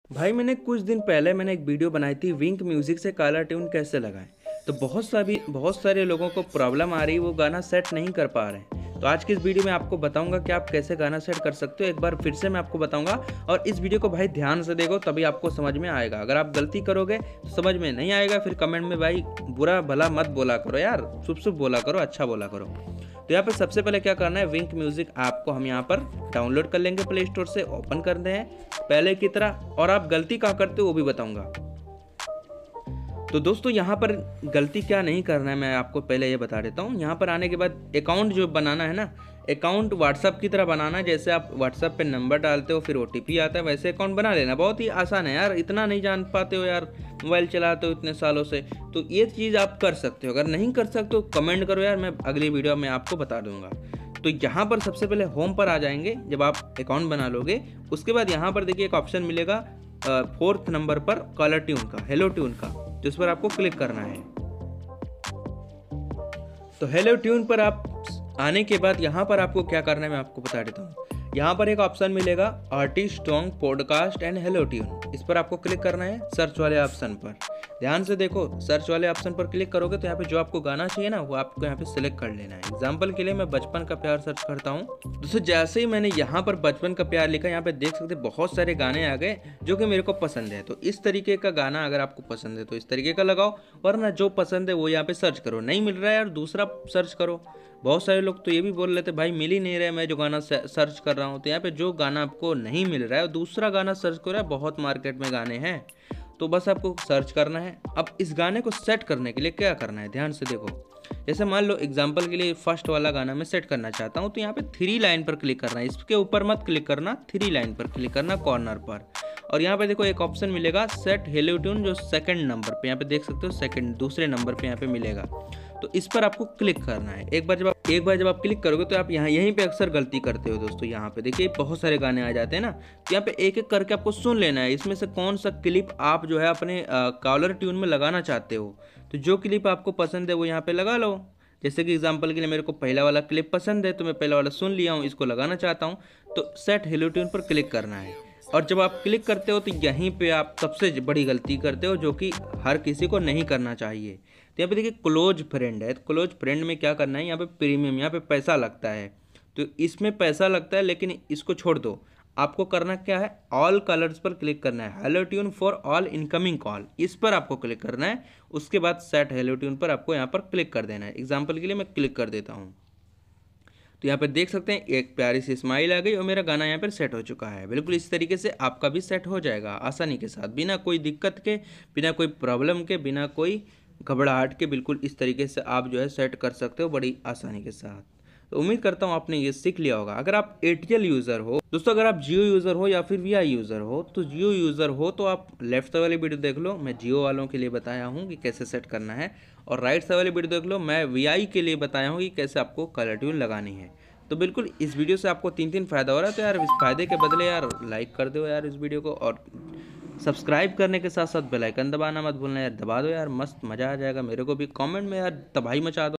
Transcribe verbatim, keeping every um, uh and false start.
भाई मैंने कुछ दिन पहले मैंने एक वीडियो बनाई थी विंक म्यूजिक से काला ट्यून कैसे लगाएं। तो बहुत सारी बहुत सारे लोगों को प्रॉब्लम आ रही है, वो गाना सेट नहीं कर पा रहे हैं। तो आज की इस वीडियो में आपको बताऊंगा कि आप कैसे गाना सेट कर सकते हो। एक बार फिर से मैं आपको बताऊंगा और इस वीडियो को भाई ध्यान से देखो, तभी आपको समझ में आएगा। अगर आप गलती करोगे तो समझ में नहीं आएगा, फिर कमेंट में भाई बुरा भला मत बोला करो यार, शुभ शुभ बोला करो, अच्छा बोला करो। तो यहाँ पे सबसे पहले क्या करना है, विंक म्यूजिक ऐप को हम यहाँ पर डाउनलोड कर लेंगे, प्ले स्टोर से ओपन करते हैं पहले की तरह। और आप गलती कहाँ करते हो वो भी बताऊंगा। तो दोस्तों यहाँ पर गलती क्या नहीं करना है मैं आपको पहले ये बता देता हूँ। यहाँ पर आने के बाद अकाउंट जो बनाना है ना, अकाउंट व्हाट्सअप की तरह बनाना है। जैसे आप व्हाट्सअप पे नंबर डालते हो फिर ओटीपी आता है, वैसे अकाउंट बना लेना। बहुत ही आसान है यार, इतना नहीं जान पाते हो यार, मोबाइल चलाते हो इतने सालों से, तो ये चीज़ आप कर सकते हो। अगर नहीं कर सकते हो कमेंट करो यार, मैं अगली वीडियो में आपको बता दूंगा। तो यहाँ पर सबसे पहले होम पर आ जाएंगे जब आप अकाउंट बना लोगे। उसके बाद यहाँ पर देखिए एक ऑप्शन मिलेगा फोर्थ नंबर पर कॉलर ट्यून का, हेलो ट्यून का, जिस पर आपको क्लिक करना है। तो हेलो ट्यून पर आप आने के बाद यहाँ पर आपको क्या करना है मैं आपको बता देता हूँ। यहाँ पर एक ऑप्शन मिलेगा artist song podcast and hello tune, इस पर आपको क्लिक करना है सर्च वाले ऑप्शन पर। ध्यान से देखो, सर्च वाले ऑप्शन पर क्लिक करोगे तो यहाँ पे जो आपको गाना चाहिए ना वो आपको यहाँ पे सिलेक्ट कर लेना है। एग्जाम्पल के लिए मैं बचपन का प्यार सर्च करता हूँ। दोस्तों जैसे ही मैंने यहाँ पर बचपन का प्यार लिखा, यहाँ पे देख सकते बहुत सारे गाने आ गए जो कि मेरे को पसंद है। तो इस तरीके का गाना अगर आपको पसंद है तो इस तरीके का लगाओ, वरना जो पसंद है वो यहाँ पे सर्च करो। नहीं मिल रहा है यार, दूसरा सर्च करो। बहुत सारे लोग तो ये भी बोल रहे थे भाई मिल ही नहीं रहा है मैं जो गाना सर्च कर रहा हूँ। तो यहाँ पे जो गाना आपको नहीं मिल रहा है दूसरा गाना सर्च करो, बहुत मार्केट में गाने हैं, तो बस आपको सर्च करना है। अब इस गाने को सेट करने के लिए क्या करना है, ध्यान से देखो। जैसे मान लो एग्जांपल के लिए फर्स्ट वाला गाना मैं सेट करना चाहता हूँ, तो यहाँ पे थ्री लाइन पर क्लिक करना है, इसके ऊपर मत क्लिक करना, थ्री लाइन पर क्लिक करना कॉर्नर पर। और यहाँ पे देखो एक ऑप्शन मिलेगा सेट हेलो ट्यून, जो सेकंड नंबर पे यहाँ पे देख सकते हो, सेकंड दूसरे नंबर पे यहाँ पे मिलेगा। तो इस पर आपको क्लिक करना है। एक बार जब आप एक बार जब आप क्लिक करोगे तो आप यहाँ यहीं पे अक्सर गलती करते हो दोस्तों। यहाँ पे देखिए बहुत सारे गाने आ जाते हैं ना, तो यहाँ पे एक एक करके आपको सुन लेना है। इसमें से कौन सा क्लिप आप जो है अपने कॉलर ट्यून में लगाना चाहते हो, तो जो क्लिप आपको पसंद है वो यहाँ पे लगा लो। जैसे कि एग्जांपल के लिए मेरे को पहला वाला क्लिप पसंद है तो मैं पहला वाला सुन लिया हूँ, इसको लगाना चाहता हूँ, तो सेट हेलो ट्यून पर क्लिक करना है। और जब आप क्लिक करते हो तो यहीं पे आप सबसे बड़ी गलती करते हो, जो कि हर किसी को नहीं करना चाहिए। तो यहाँ पे देखिए क्लोज फ्रेंड है, तो क्लोज फ्रेंड में क्या करना है, यहाँ पे प्रीमियम, यहाँ पे पैसा लगता है, तो इसमें पैसा लगता है, लेकिन इसको छोड़ दो। आपको करना क्या है, ऑल कलर्स पर क्लिक करना है, hello tune for all incoming call, इस पर आपको क्लिक करना है। उसके बाद सेट हेलो ट्यून पर आपको यहाँ पर क्लिक कर देना है। एग्जाम्पल के लिए मैं क्लिक कर देता हूँ, तो यहाँ पर देख सकते हैं एक प्यारी सी स्माइल आ गई और मेरा गाना यहाँ पर सेट हो चुका है। बिल्कुल इस तरीके से आपका भी सेट हो जाएगा आसानी के साथ, बिना कोई दिक्कत के, बिना कोई प्रॉब्लम के, बिना कोई घबराहट के। बिल्कुल इस तरीके से आप जो है सेट कर सकते हो बड़ी आसानी के साथ। तो उम्मीद करता हूँ आपने ये सीख लिया होगा। अगर आप एयरटेल यूज़र हो दोस्तों, अगर आप जियो यूज़र हो या फिर वी आई यूज़र हो, तो जियो यूज़र हो तो आप लेफ्ट वाली वीडियो देख लो, मैं जियो वालों के लिए बताया हूँ कि कैसे सेट करना है। और राइट साइड वाली वीडियो देख लो, मैं वी आई के लिए बताया हूँ कि कैसे आपको कलर ट्यून लगानी है। तो बिल्कुल इस वीडियो से आपको तीन तीन फायदा हो रहा है, तो यार इस फायदे के बदले यार लाइक कर दो यार इस वीडियो को, और सब्सक्राइब करने के साथ साथ बेल आइकन दबाना मत भूलना यार, दबा दो यार, मस्त मज़ा आ जाएगा। मेरे को भी कमेंट में यार तबाही मचा दो।